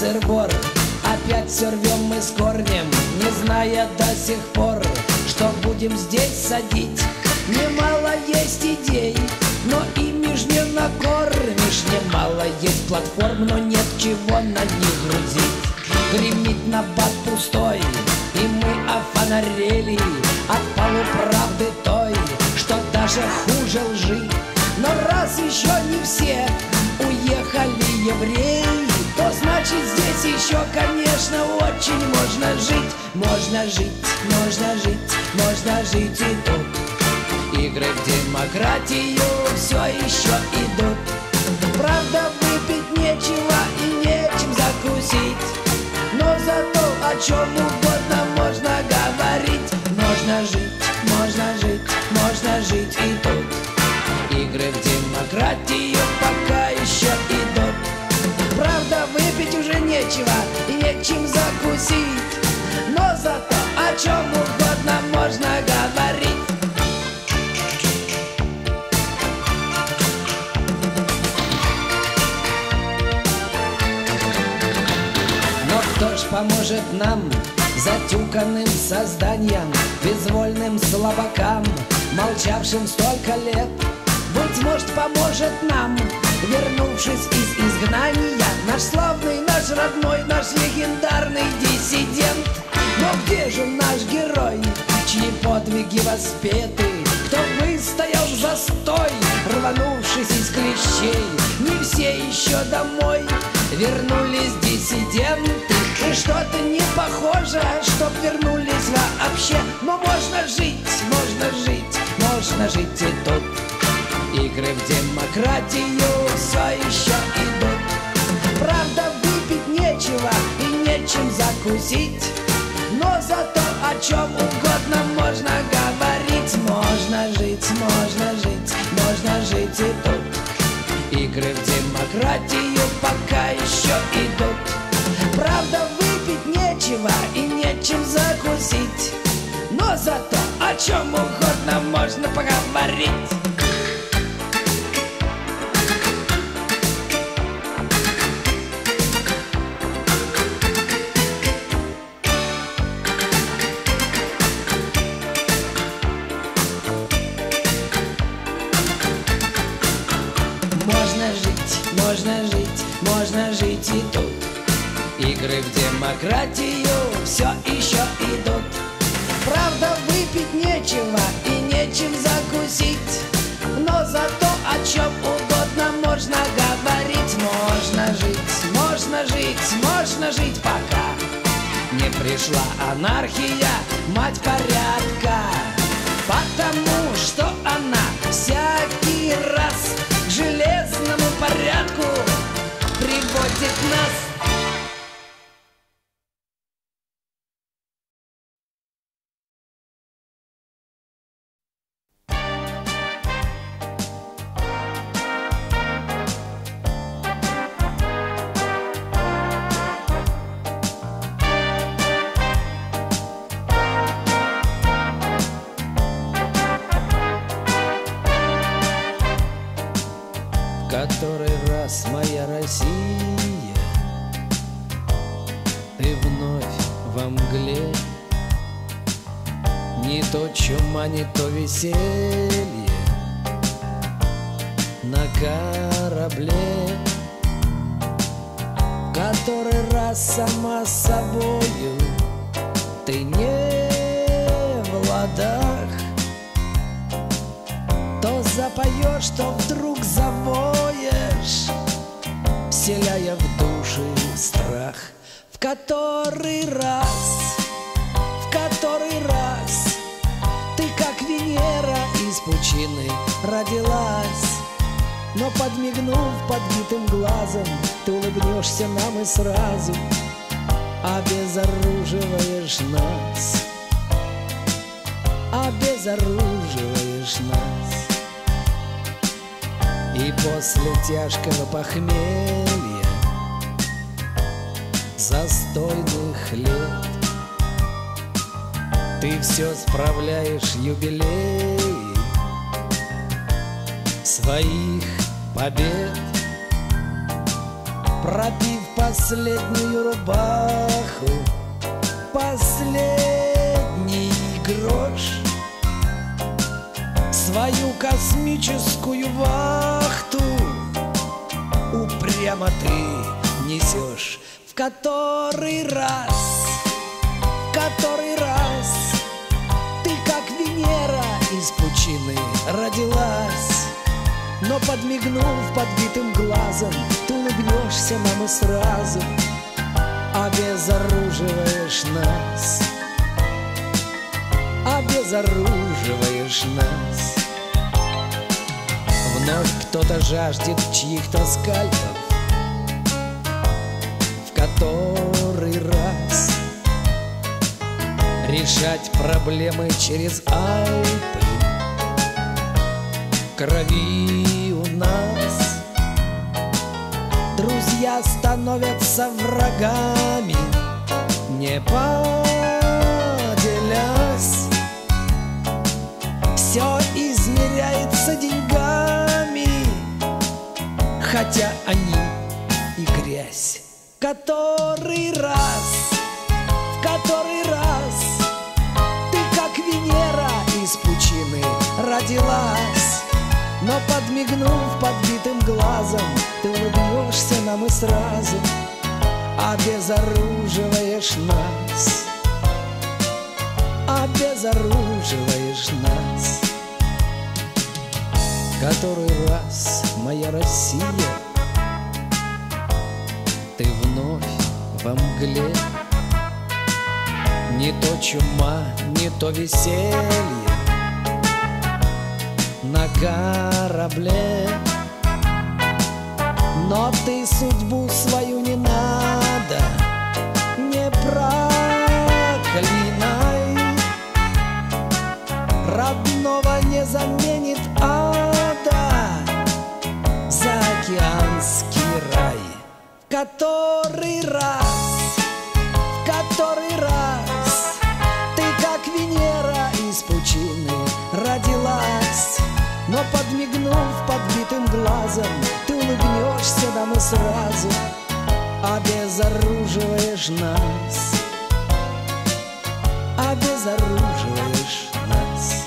сыр-бор. Опять все рвем мы с корнем, не зная до сих пор, что будем здесь садить. Немало есть идей, но ими ж не накормишь. Немало есть платформ, но нет чего на них грузить. Гремит набат пустой, и мы офонарели от полуправды той, что даже хуже лжи. Но раз еще не все уехали евреи, то значит здесь еще, конечно, очень можно жить. Можно жить, можно жить, можно жить и тут. Игры в демократию все еще идут. Правда, выпить нечего и нечем закусить, но зато о чем угодно можно говорить. Можно жить, можно жить, можно жить и тут. Игры в демократию пока еще идут. Правда, выпить уже нечего и нечем закусить, но зато о чем угодно можно говорить. Но кто ж поможет нам, затюканным созданиям, безвольным слабакам, молчавшим столько лет? Быть может, поможет нам, вернувшись из изгнания, наш славный, наш родной, наш легендарный диссидент. Но где же наш герой, чьи подвиги воспеты? Кто выстоял в застой, рванувшись из клещей? Не все еще домой вернулись диссиденты, и что-то не похоже, чтоб вернулись вообще. Но можно жить, можно жить, можно жить и тут. Игры в демократию все еще идут. Правда, выпить нечего и нечем закусить, но зато о чем угодно можно говорить. Можно жить, можно жить, можно жить и тут. Игры в демократию пока еще идут. Правда, выпить нечего и нечем закусить, но зато о чем угодно можно поговорить. Можно жить, можно жить и тут. Игры в демократию все еще идут. Правда, выпить нечего и нечем закусить, но зато о чем угодно можно говорить. Можно жить, можно жить, можно жить, пока не пришла анархия, мать порядка. Потому что она всякий раз к железному порядку приводит нас. Который раз, моя Россия, ты вновь во мгле. Не то чума, не то веселье на корабле. Который раз сама собою ты не в ладах, то запоешь, то вдруг завоешь, вселяя в души страх. В который раз ты, как Венера, из пучины родилась. Но подмигнув подбитым глазом, ты улыбнешься нам и сразу обезоруживаешь нас, обезоруживаешь нас. И после тяжкого похмелья, застойных лет, ты все справляешь юбилей своих побед. пропив последнюю рубаху, последний грош, свою космическую вахту упрямо ты несешь. В который раз ты, как Венера, из пучины родилась. Но подмигнув подбитым глазом, ты улыбнешься нам и сразу обезоруживаешь нас, обезоруживаешь нас. Вновь кто-то жаждет чьих-то скальпов, в который раз решать проблемы через Альпы. В крови у нас друзья становятся врагами, не поделясь. Все измеряется деньгами, хотя они и грязь. Который раз ты, как Венера, из пучины родилась. Но подмигнув подбитым глазом, ты улыбнешься нам и сразу обезоруживаешь нас, обезоруживаешь нас. Который раз, моя Россия, ты вновь во мгле. Не то чума, не то веселье на корабле. Но ты судьбу свою не надо, не проклинай. Родного не заменит ада заокеанский рай. В который раз ты, как Венера, из пучины родилась. Но подмигнув подбитым глазом, ты улыбнешься нам и сразу обезоруживаешь нас, обезоруживаешь нас.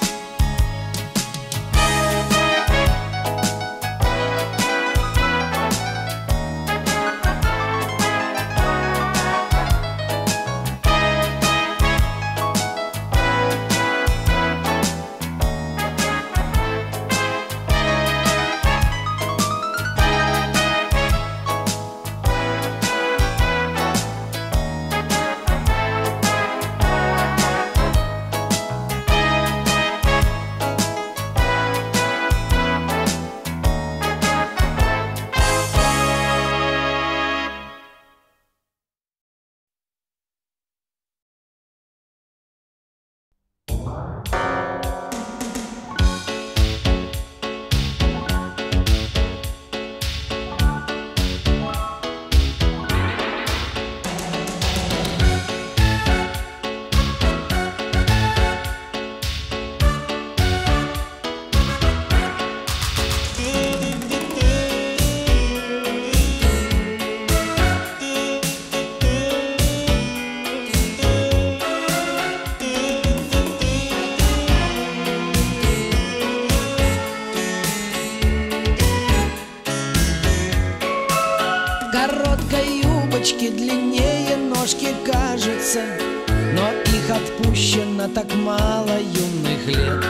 Длиннее ножки кажутся, но их отпущено так мало юных лет.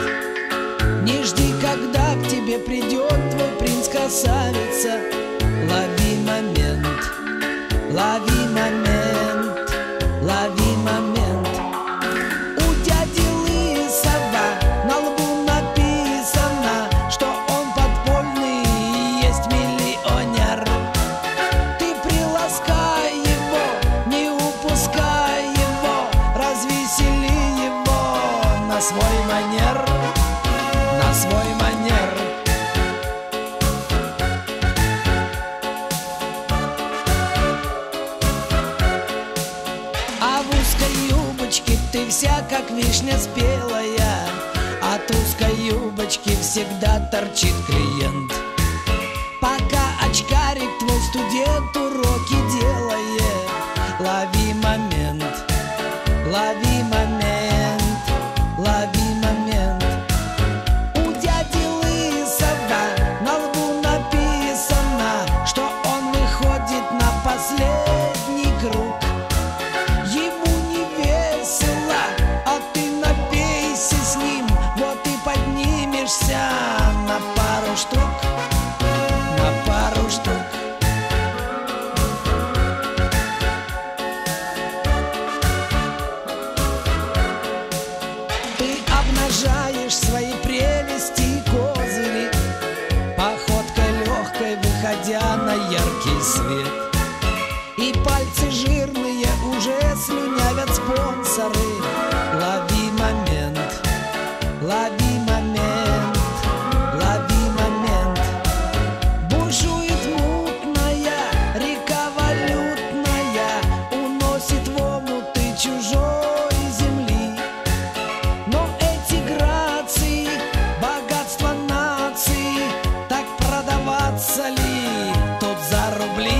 Не жди, когда к тебе придет твой принц-красавица. Лови момент, лови момент, лови момент. У дяди Лысого на лбу написано, что он подпольный есть миллионер. Ты приласкай его, не упускай его, развесели его на свой манер, на свой манер. А в узкой юбочке ты вся как вишня спелая, от узкой юбочки всегда торчит клиент. Пока очкарик твой студент уроки яркий свет. И пальцы жирные уже слюнявят спонсоры. Лови момент, лови момент, лови момент. Бушует мутная река валютная, уносит в омуты чужой земли. Но эти грации, богатство нации, так продаваться ли тут за рубли?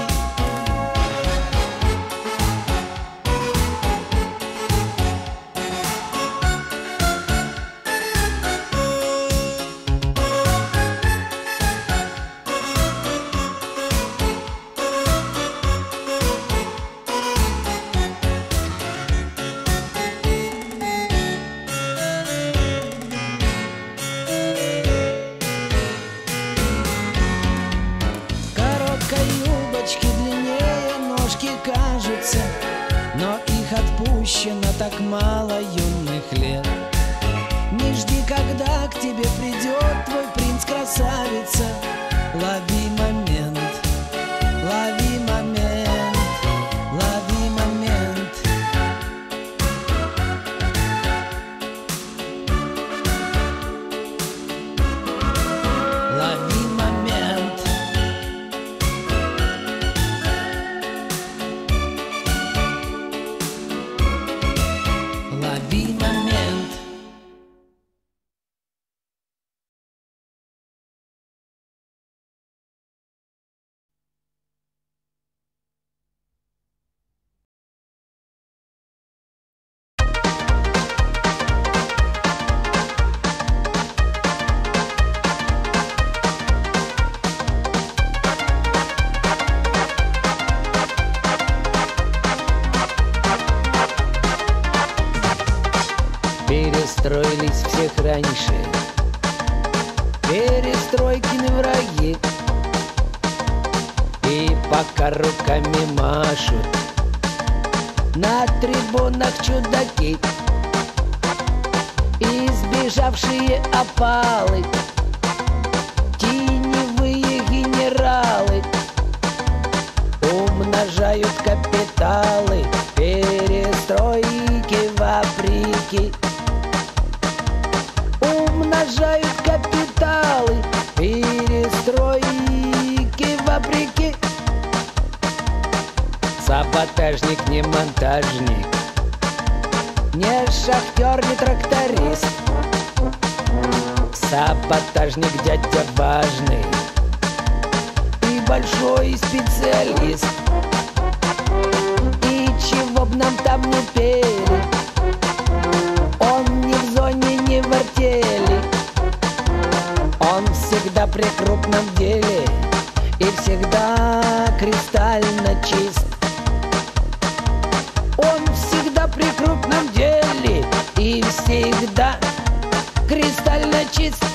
Юбочки длиннее ножки кажутся, но их отпущено так мало юных лет. Не жди, когда к тебе придет твой принц-красавица. Лови момент, лови момент, лови момент. Лови момент. Лови момент. Перестроились всех раньше, перестройкины враги, и пока руками машут на трибунах чудаки и сбежавшие опалы, теневые генералы умножают капиталы, перестройки вопреки. Умножают капиталы, перестройки вопреки. Саботажник не монтажник, не шахтер, не тракторист. Саботажник дядя важный и большой специалист. И чего б нам там не пели, он ни в зоне, ни в артели. Он всегда при крупном деле и всегда кристально чист. Он всегда при крупном деле и всегда кристально чист.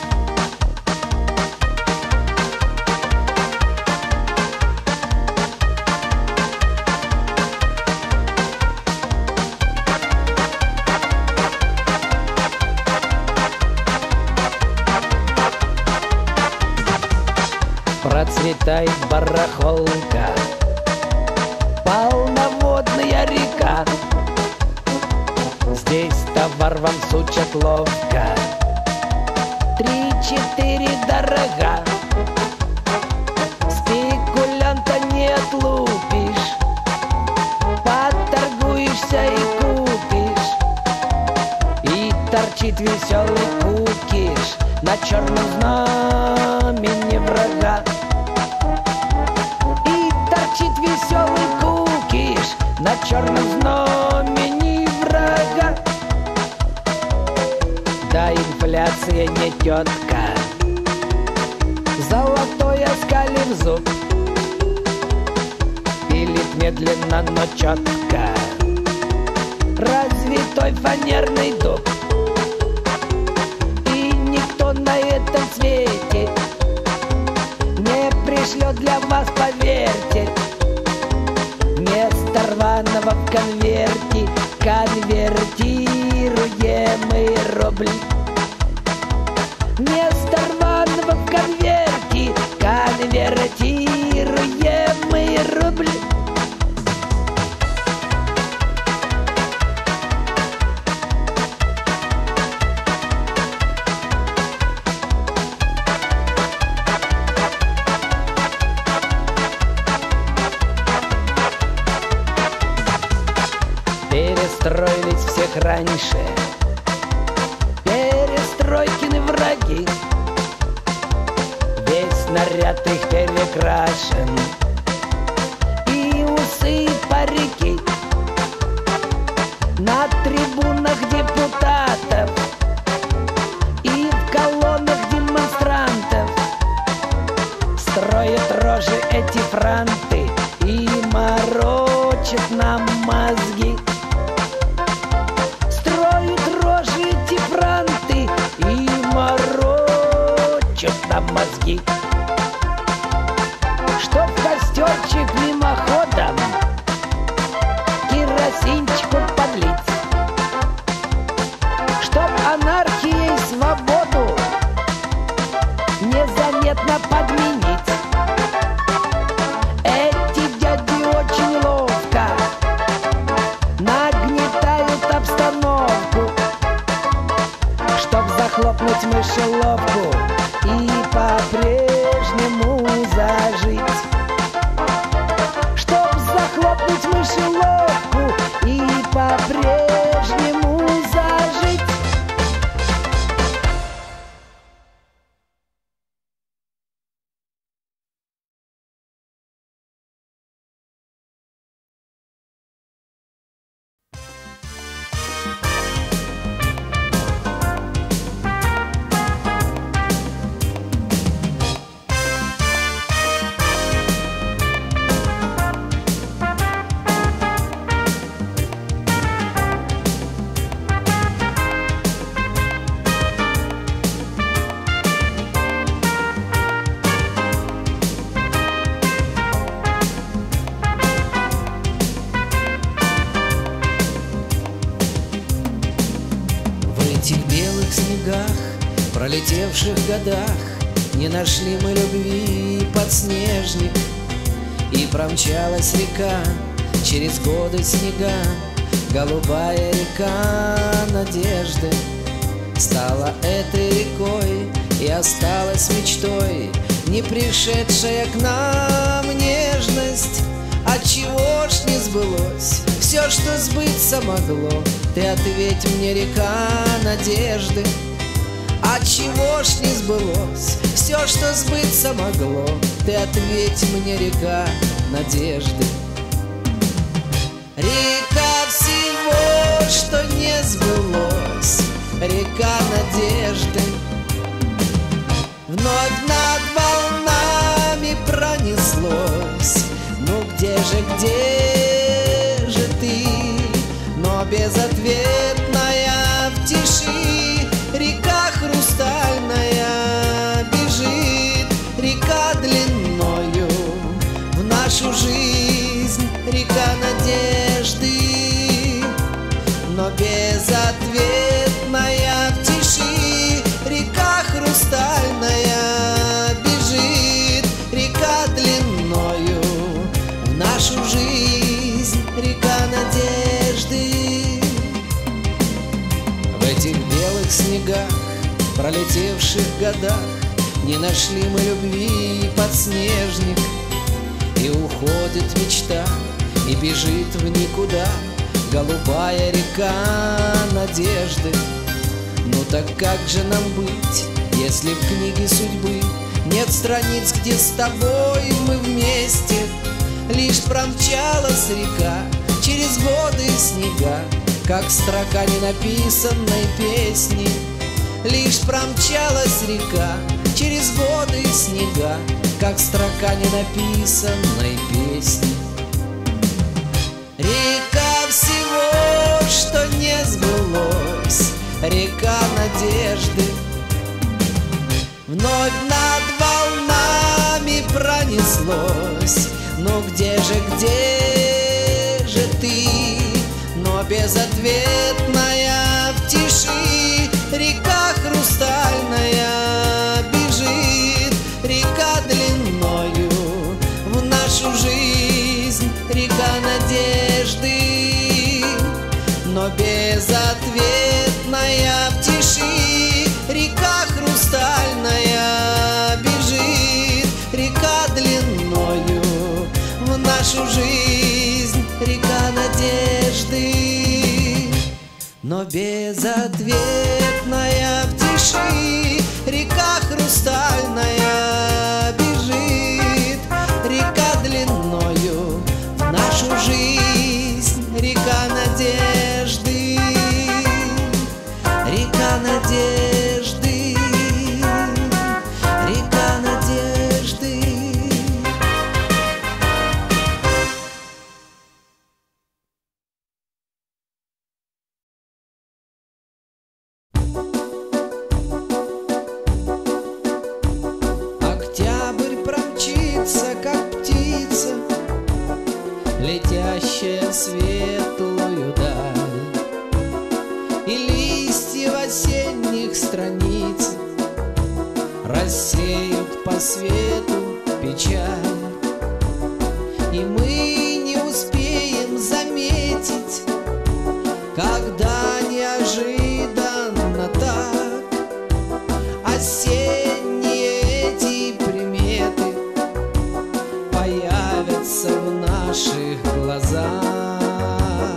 Процветает барахолка, полноводная река. Здесь товар вам сучат ловко, 3-4 дорога. Спекулянта не отлупишь, поторгуешься и купишь. И торчит веселый кукиш на черном знамени врага. Веселый кукиш на черном знамени врага. Да, инфляция не тетка, золотой оскалив зуб, пилит медленно, но четко развитой фанерный дуб. И никто на этом свете не пришлет для вас, поверьте, вместо рваного в конверте конвертируемый рубль. Вместо рваного в конверте конвертируемый блин. Перестроились всех раньше перестройкины враги. Весь наряд их перекрашен, и усы, и парики. На трибунах депутатов и в колоннах демонстрантов строят рожи эти франты и морочат нам мозги. И морочат нам мозги. Чтоб костерчик мимоходом керосинчику подлить, чтоб анархией свободу незаметно подменить. Эти дяди очень ловко нагнетают обстановку, чтоб захлопнуть мышеловку и по-прежнему зажить. Чтоб захлопнуть мышеловку и по-прежнему зажить. Пролетевших годах не нашли мы любви подснежник, и промчалась река через годы снега, голубая река надежды. Стала этой рекой и осталась мечтой, не пришедшая к нам нежность. Отчего ж не сбылось все, что сбыться могло? Ты ответь мне, река надежды. Отчего ж не сбылось все, что сбыться могло? Ты ответь мне, река надежды. Река всего, что не сбылось, река надежды. Вновь над волнами пронеслось. Ну где же ты? Но безответная в тиши река хрустальная бежит, река длинною в нашу жизнь, река надежды. Но безответная в тиши река хрустальная бежит, река длинною в нашу жизнь, река надежды. В этих белых снегах, пролетевших годах, не нашли мы любви подснежник, и уходит мечта, и бежит в никуда голубая река надежды. Ну так как же нам быть, если в книге судьбы нет страниц, где с тобой мы вместе? Лишь промчалась река через годы и снега, как строка ненаписанной песни. Лишь промчалась река через годы и снега, как строка ненаписанной песни. Река всего, что не сбылось, река надежды. Вновь над волнами пронеслось. Но где же ты? Но безответная в тиши река хрустальная бежит, река длинною в нашу жизнь, надежды, но безответная в тиши. Река хрустальная бежит, река длинною в нашу жизнь, река надежды, но безответная в тиши. Река хрустальная бежит, река длинною в нашу жизнь, река надежды, река надежды, река надежды. Октябрь промчится, как птица, летящая в светлую даль, и листья в осенних страницах рассеют по свету печаль, и мы не успеем заметить, когда неожиданно так осенние эти приметы появятся в наших глазах.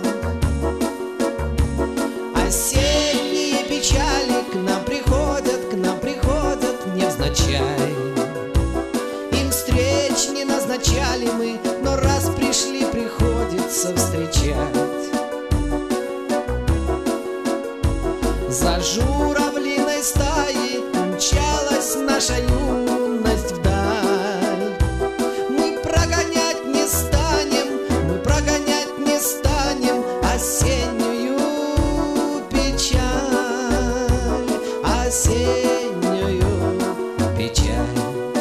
Осенние печали к нам приходят невзначай. Им встреч не назначали мы, но раз пришли, приходится встречать. За журавлиной стаей мчалась наша юность вдаль. Мы прогонять не станем, мы прогонять не станем осеннюю печаль, осеннюю печаль.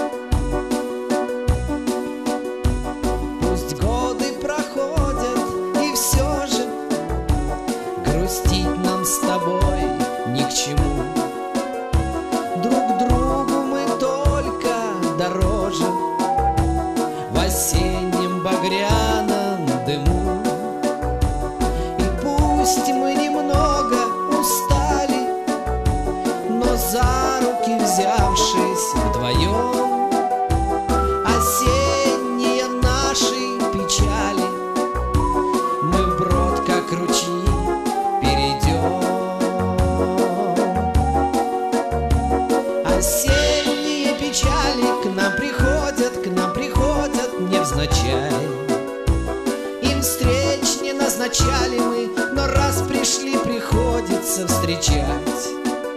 Пусть годы проходят, и все же грустить нам с тобой ни к чему. Друг другу мы только дороже в осеннем багряном дыму. И пусть мы немного устали, но за руки взявшись вдвоем, осенние наши печали мы вброд, как ручьи, перейдем. Осенние печали к нам приходят невзначай. Им встреч не назначали мы, но раз пришли, приходится встречать.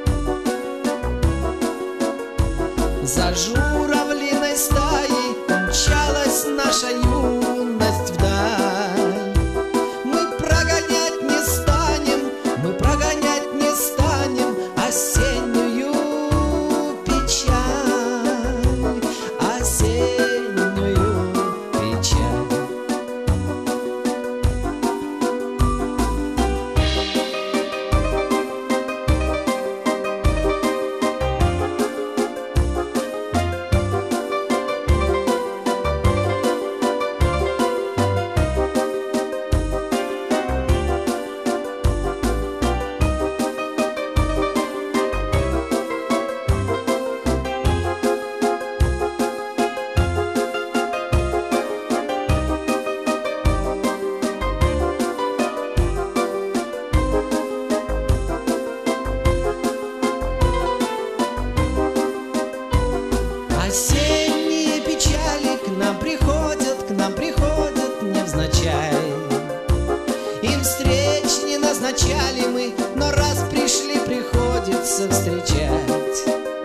За журавлиной стаей мчалась наша юность вдаль. Мы прогонять не станем, мы прогонять не станем осеннюю печаль, осеннюю печаль. Осенние печали к нам приходят невзначай. Им встреч не назначали мы, но раз пришли, приходится встречать.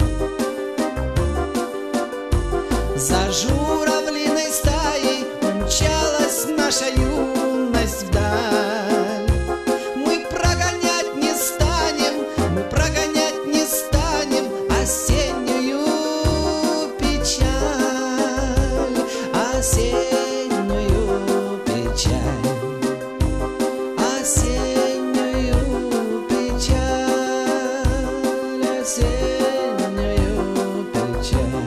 За журавлиной стаей мчалась наша юность вдаль. Мы прогонять не станем, мы прогонять не станем осеннюю печаль, осеннюю печаль, осеннюю печаль, осеннюю печаль.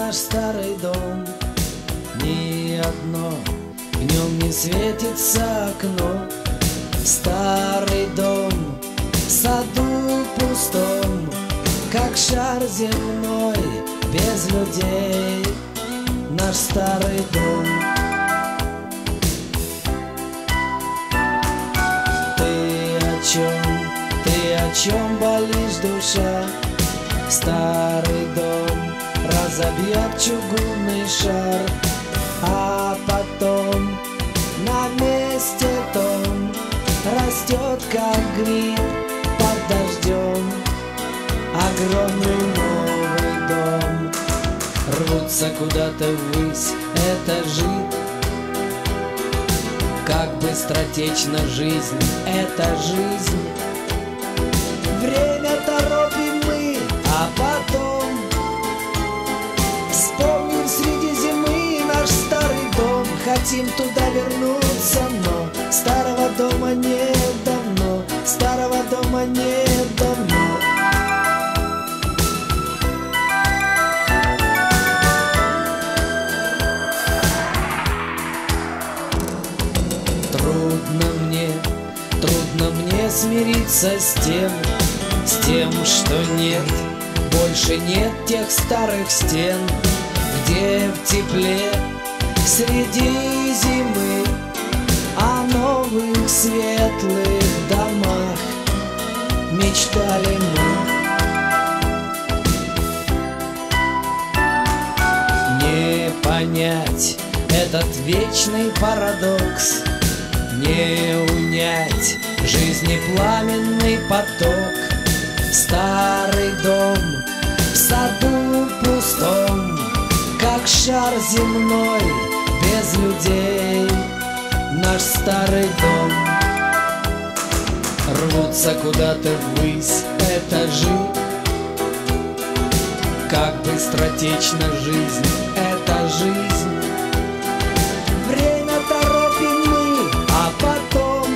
наш старый дом. Ни одно в нем не светится окно. Старый дом в саду пустом, как шар земной без людей. Наш старый дом. Ты о чем болишь, душа? Старый дом разобьет чугунный шар, а потом на месте том растет, как гриб под дождем, огромный новый дом. Рвутся куда-то ввысь этажи. Как быстротечна жизнь, эта жизнь. Время торопим мы, а потом вспомним среди зимы наш старый дом. Хотим туда вернуться, но старого дома нет давно, старого дома нет давно. Трудно мне смириться с тем, что нет, больше нет тех старых стен, где в тепле среди зимы о новых светлых домах мечтали мы. Не понять этот вечный парадокс, не унять жизни пламенный поток. Старый дом в саду пустом, как шар земной без людей. Наш старый дом. Рвутся куда-то ввысь этажи. Как быстротечна жизнь, эта жизнь. Время торопим мы, а потом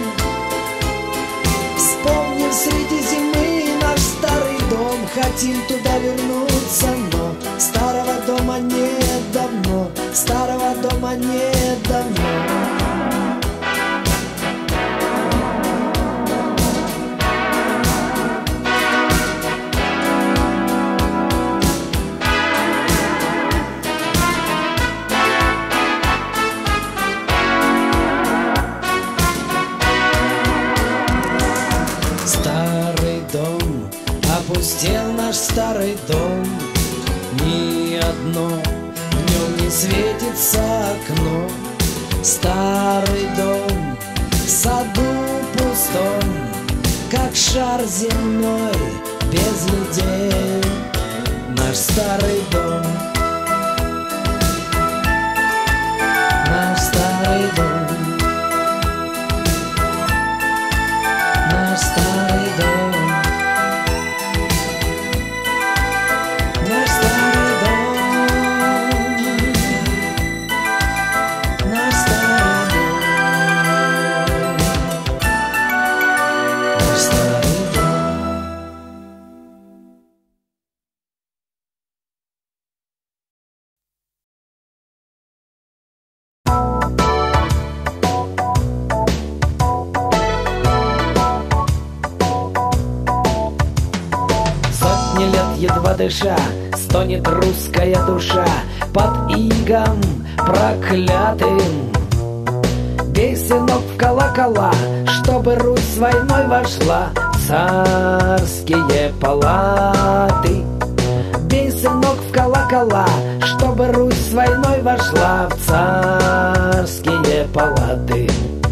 вспомним среди зимы наш старый дом. Хотим туда вернуться, но старого дома нет давно, старого дома нет давно. Опустел наш старый дом, ни одно в нем не светится окно. Старый дом в саду пустом, как шар земной без людей. Наш старый дом, наш старый дом, наш старый дом. Едва дыша, стонет русская душа под игом проклятым. Бей, сынок, в колокола, чтобы Русь с войной вошла в царские палаты. Бей, сынок, в колокола, чтобы Русь с войной вошла в царские палаты.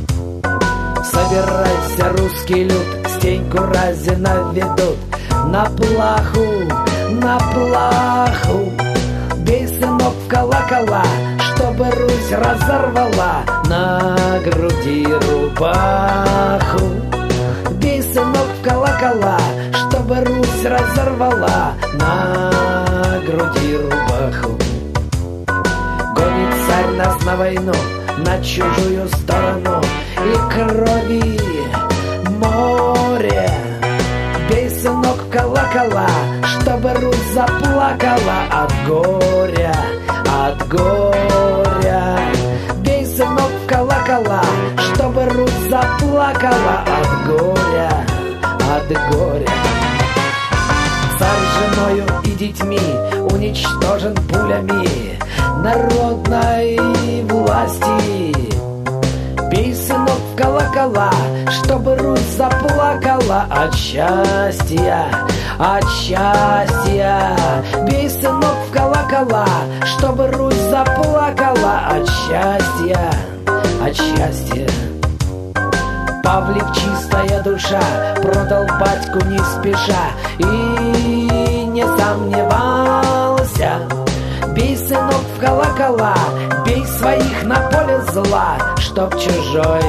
Собирайся, русский люд, Стеньку Разина ведут на плаху, на плаху. Бей, сынок, в колокола, чтобы Русь разорвала на груди рубаху. Бей, сынок, в колокола, чтобы Русь разорвала на груди рубаху. Гонит царь нас на войну, на чужую сторону, и крови море. Бей, сынок, в колокола, чтобы Русь заплакала от горя, от горя. Бей, сынок, в колокола, чтобы Русь заплакала от горя, от горя. Царь с женою и детьми уничтожен пулями народной власти. Бей, сынок, в колокола, чтобы Русь заплакала от счастья, от счастья. Бей, сынок, в колокола, чтобы Русь заплакала от счастья, от счастья. Павлик, чистая душа, продал батьку не спеша и не сомневался. Бей, сынок, в колокола, бей своих на поле зла, чтоб чужой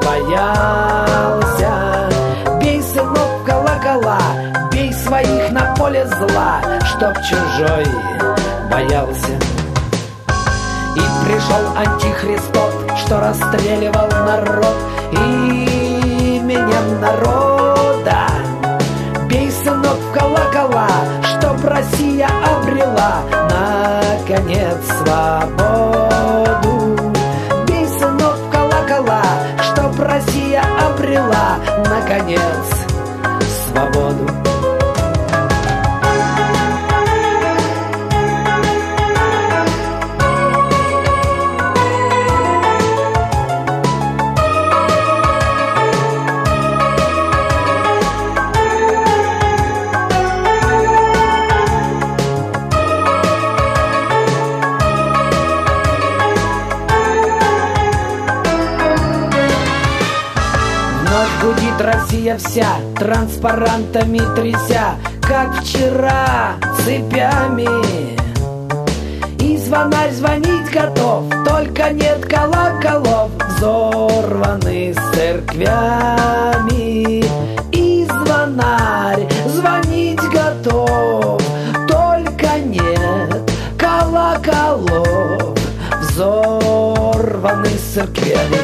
боялся. Бей, сынок, в колокола, бей своих на поле зла, чтоб чужой боялся. И пришел антихристот, что расстреливал народ именем народа. Бей, сынок, в колокола, чтоб Россия обрела наконец свободу. Бей, сынок, в колокола, чтоб Россия обрела наконец свободу. Россия вся, транспарантами тряся, как вчера, цепями. И звонарь звонить готов, только нет колоколов, взорваны с церквями. И звонарь звонить готов, только нет колоколов, взорваны с церквями.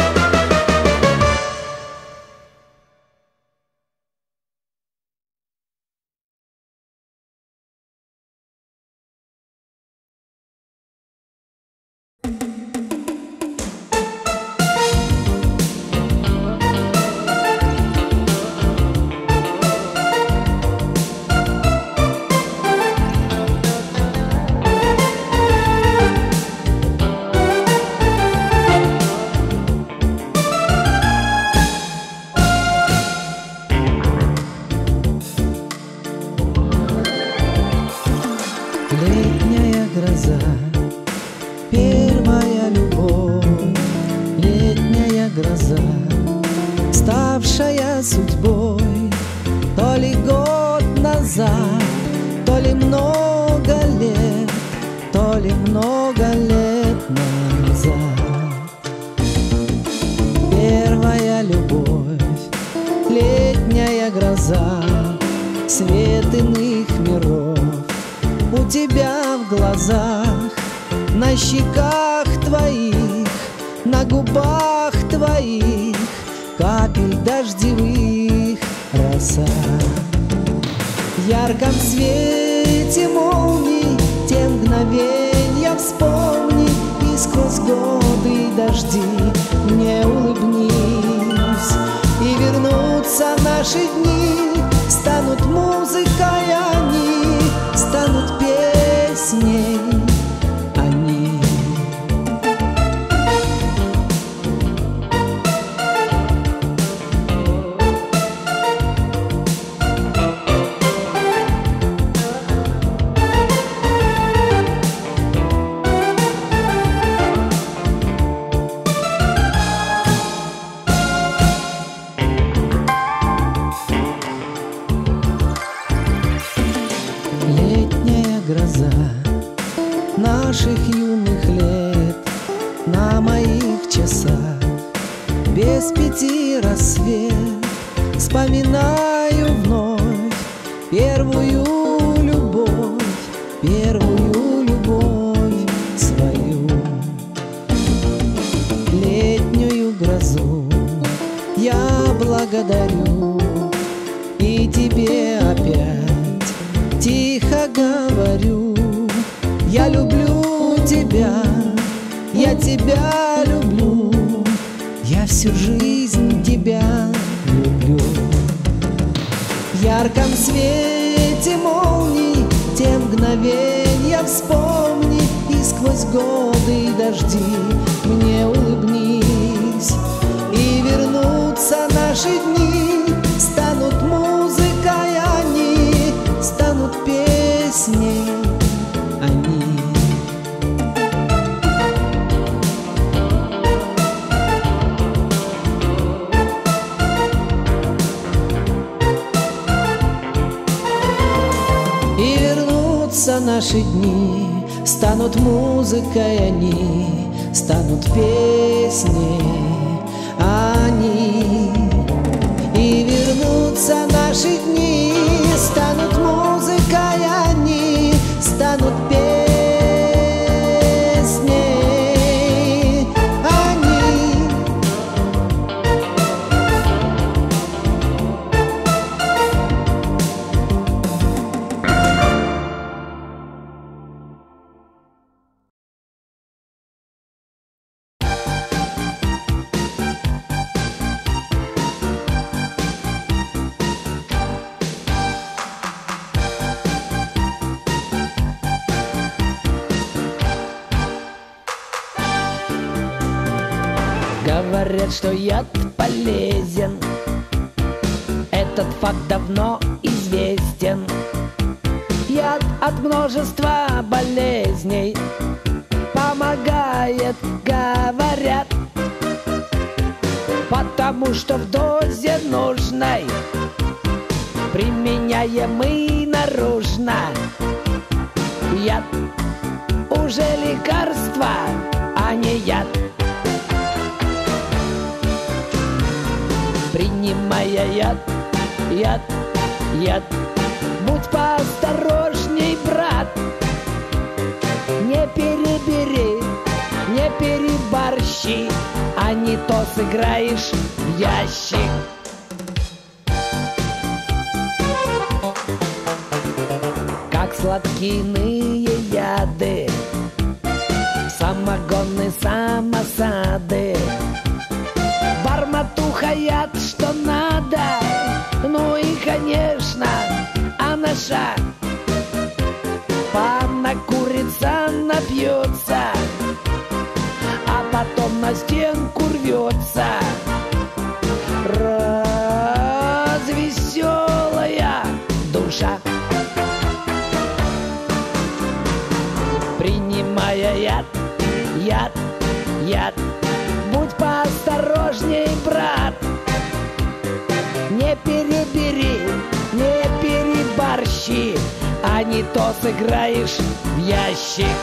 Летняя гроза, первая любовь, летняя гроза, ставшая судьбой, то ли год назад, то ли много лет, то ли много лет назад. Первая любовь, летняя гроза, свет иных миров. У тебя в глазах, на щеках твоих, на губах твоих капель дождевых роса. В ярком свете молний те мгновенья вспомни, и сквозь годы и дожди мне улыбнись. И вернутся наши дни, станут музыкой они, станут песней они. Летняя гроза наших юных лет на моих часах, без 5 рассвет. Вспоминаю вновь первую любовь, первую любовь свою. Летнюю грозу я благодарю и тебе опять тихо говорю: я люблю тебя, я тебя люблю, я всю жизнь тебя люблю. В ярком свете молний те мгновенья вспомни, и сквозь годы и дожди мне улыбнись. И вернутся наши дни, станут музыкой они, станут песней они. И вернутся наши дни, станут музыкой они, станут песней они. И вернутся наши дни, станут музыкой они, станут песней они. Говорят, что яд полезен, этот факт давно известен. Яд от множества болезней помогает, говорят, потому что в дозе нужной применяемый наружно. Яд уже лекарство, а не яд. Принимая яд, яд, яд, будь поосторожней, брат. Не перебери, не переборщи, а не то сыграешь в ящик. Как сладкие иные яды, самогоны, самосады. Барматуха яд, что надо, ну и, конечно, а наша панна курица напьется, а потом на стенку рвется. Развеселая душа, принимая яд, яд, яд, будь поосторожней, брат. Не перебери, не переборщи, а не то сыграешь в ящик.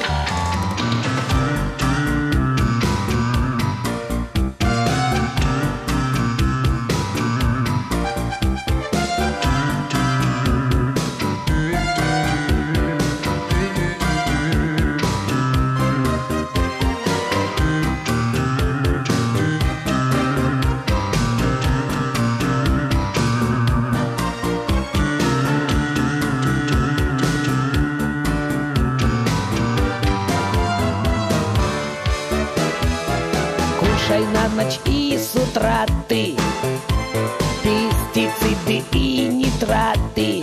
Кушай на ночь и с утра ты пестициды и нитраты,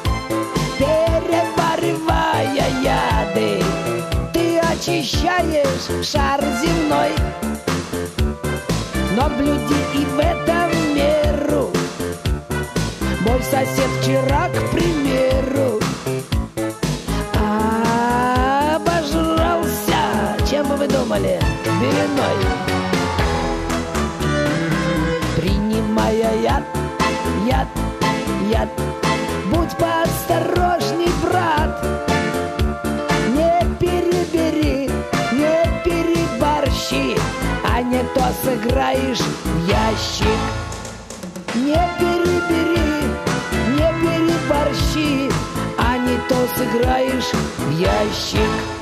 переваривая яды, ты очищаешь шар земной. Но блюди и в этом меру. Мой сосед вчера, к примеру, обожрался. Чем бы вы думали? Беленой. Принимая яд, яд, яд, будь поосторожней, брат. Не перебери, не переборщи, а не то сыграешь в ящик. Не перебери, не переборщи, а не то сыграешь в ящик.